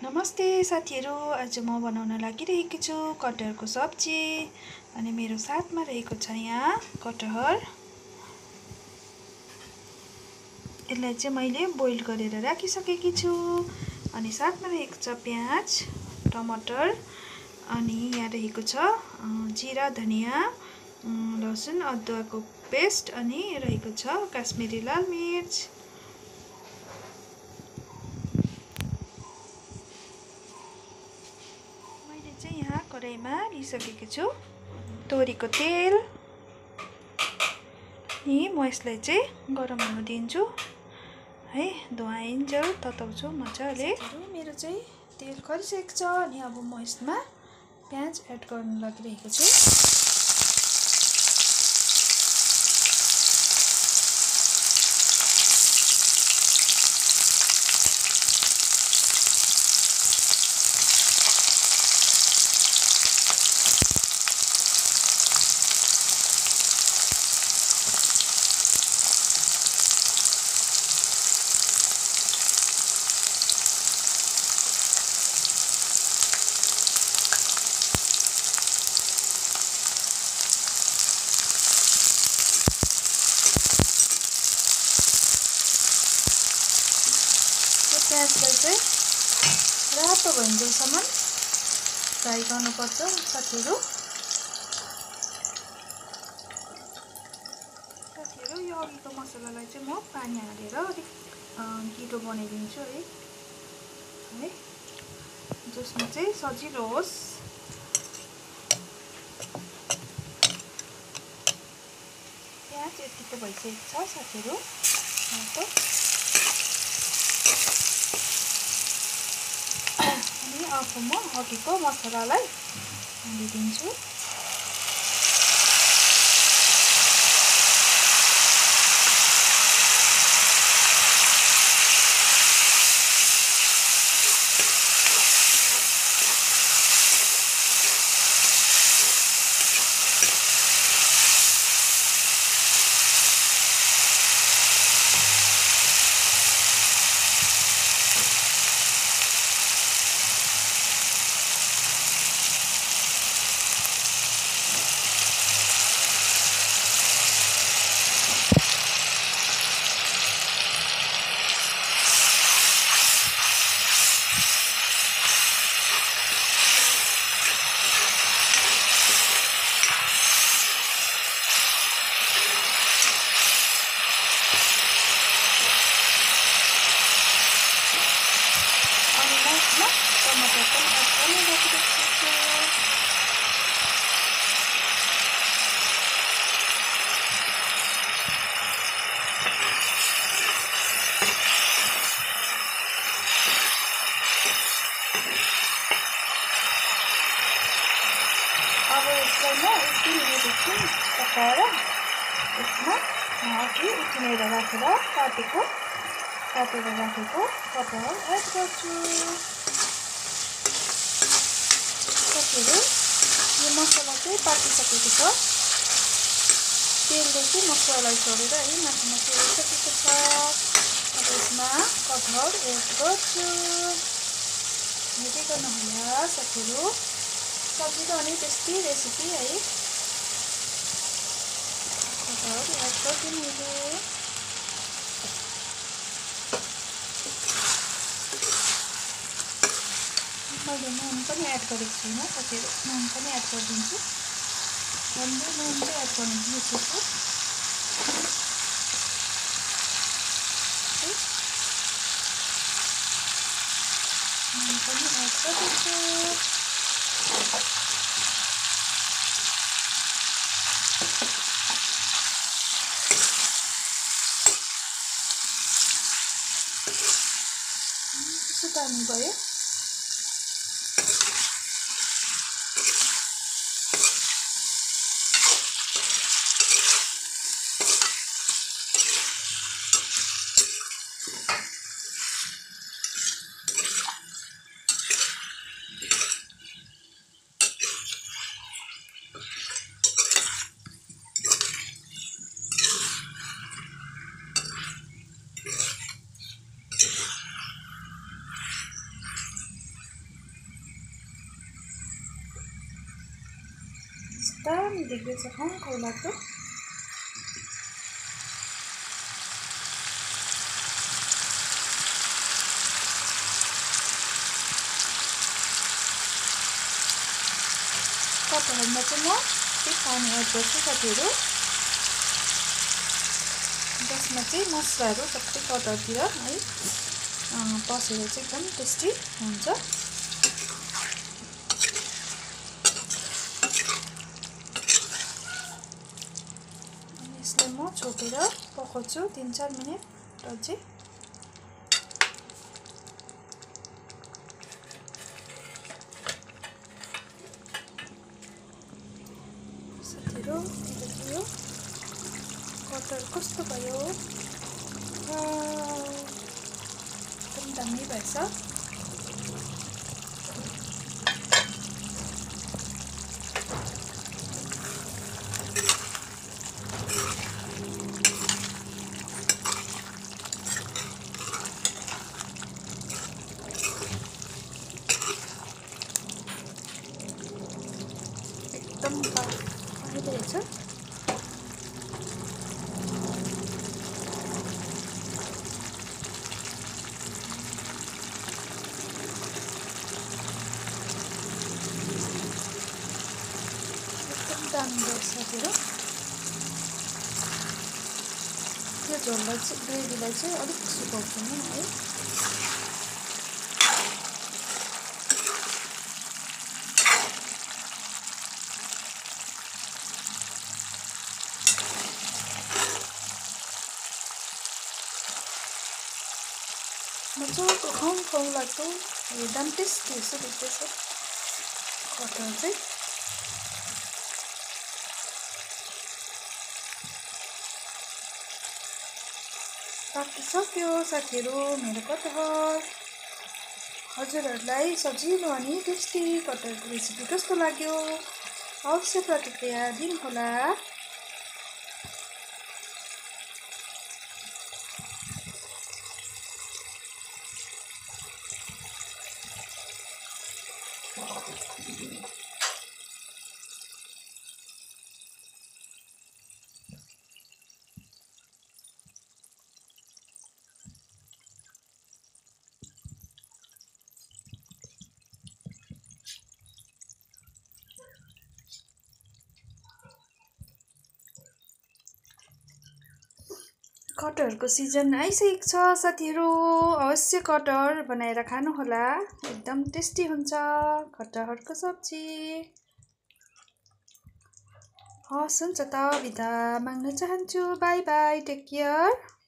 नमस्ते साथीहरु, आज म बनाउन लागिरहेको छु कटहरको सब्जी। अनि मेरो साथमा रहेको छ यहाँ कटहर। यसलाई चाहिँ मैले बोइल गरेर राखिसकेकी छु। अनि साथमा रहेको छ प्याज, टमाटर, अनि यहाँ रहेको छ जिरा, धनिया, लसुन, अदुवाको पेस्ट, अनि रहेको छ काश्मिरी लाल मिर्च। यहाँ कराईमा लिइसकेको छु तोरीको तेल। अनि म यसलाई चाहिँ गरम हुन दिन्छु है, धुवाइन्जेल तताउँछु मजाले। मेरो चाहिँ तेल खरिसकेको छ। अनि अब म यसमा प्याज एड गर्न लागिरहेको छु। प्याजलाई चाहिँ रातो भइन्जेलसम्म फ्राई गर्नुपर्छ साथीहरु। यो अघिको मसलालाई चाहिँ म पानी हालेर अलिक गिलो बनाइदिन्छु है, जसमा चाहिँ सजिलो होस्। प्याज यतिको भइसकेको छ साथीहरु। अनि अब म अघिको मसलालाई हालिदिन्छु। अब यसलाई म 1 मिनेटदेखि पकाएर यसमा अघि उसिनेर राखेर काटेर राखेको कटहर एड गर्छु। साथीहरु, यो मसला चाहिँ पाकिसकेको छ। तेलले चाहिँ मसलालाई छोडेर माथि आइसकेको छ। अब यसमा कटहर एड गर्छु। हेर्दै गर्नुहोला साथीहरु, सजिलो अनि टेस्टी रेसिपी है। कटहर एड गर्छु मैले नुन पनि एड गरेको छुइनँ साथीहरु, नुन पनि एड गरिदिन्छु। झन्डै नुन चाहिँ एड गर्नु बिर्सेछु। नुन पनि एड गरिदिन्छु। पानी भयो। दामी देख्दैछ खाउ लाग्दो। कटहरमा चाहिँ म त्यही पानी एड गर्छु साथीहरू, जसमा चाहिँ मसलाहरू सबै कटहरतिर है पसेर चाहिँ एकदम टेस्टी हुन्छ। अनि यसलाई म छोपेर पकाउँछु 3-4 मिनेट अझै। साथीहरू यो कटहर कस्तो भयो, एकदम दामी भएछ। एकदम पाइरहेछ। दामी भएछ साथीहरू। यो झोललाई चाहिँ ग्रेभीलाई चाहिँ अलिक सुकाउँछु म है। मजाको खाउ लाग्दो एकदम टेस्टी जस्तो देख्दैछ कटहर चाहिँ। पाकिसक्यो साथीहरू मेरो कटहर। हजुरहरूलाई सजिलो अनि टेस्टी कटहरको रेसिपी कस्तो लाग्यो अवश्य प्रतिक्रिया दिनुहोला। कटहरको सिजन आइसकेको छ साथीहरू, अवश्य कटहर बनाएर खानुहोला, एकदम टेस्टी हुन्छ कटहरको सब्जी। हस् हुन्छ त बिदा माग्न चाहन्छु। Bye bye, take care.